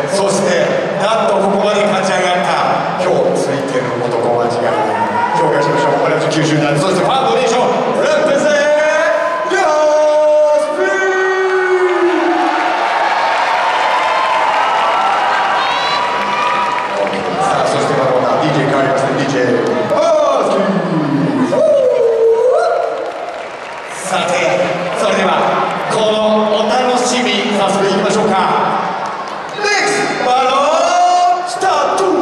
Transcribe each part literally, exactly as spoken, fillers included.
そしてなんとここまで勝ち上がった今日ついてる男たちが紹介しましょう。同じきゅうじゅうだいそしてファンドレーションレッツセさて、それではこのお楽しみ早速いきましょうか。 Next バロンスタート。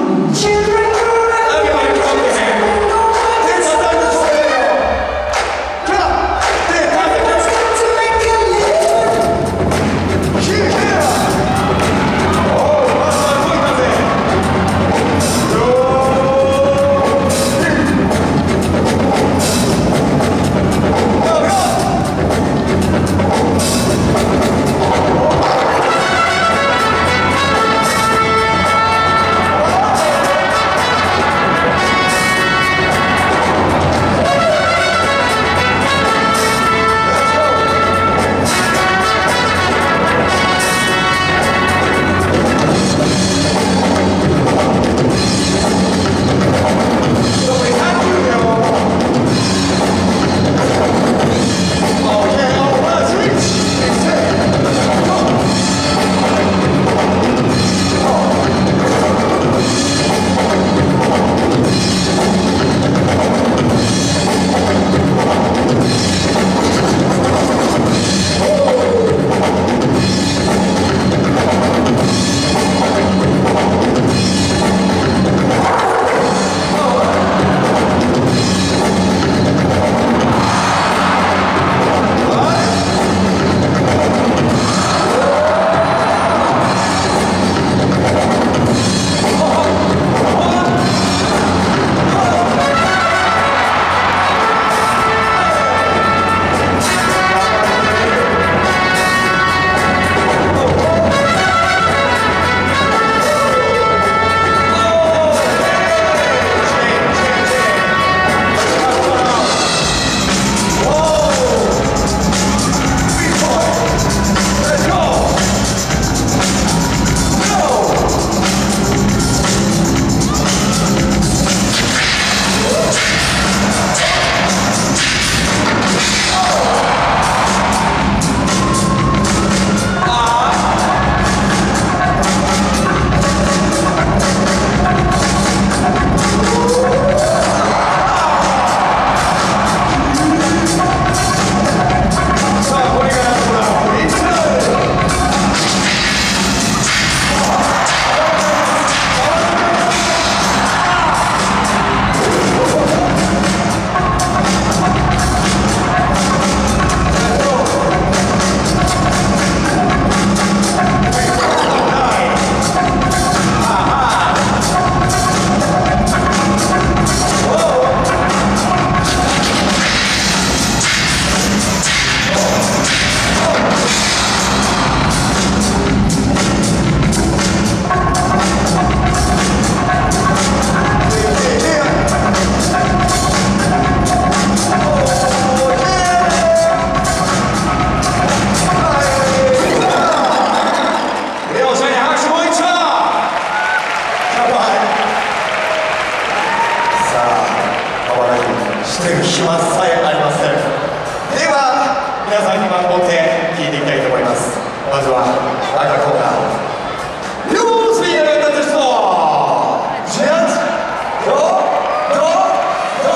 してる暇さえありません。では皆さんに番号って聞いていきたいと思います。まずは赤コーナー両スピーカーが歌った人ジャッジドドド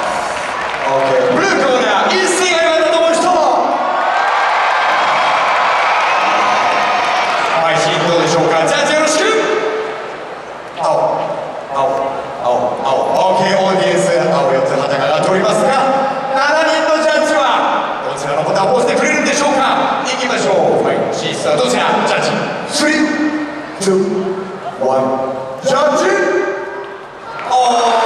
OK ブルーコーナー一斉が歌ったと思う人配信どうでしょうか。ジャッジよろしく。青青青青 OK オーディエンス青よっつ旗が上がっておりますがしちにんのジャッジはどちらのボタンを押してくれるんでしょうか。いきましょう。ファイナルシーサーどちらジャッジスリー、ツー、ワンジャッジオー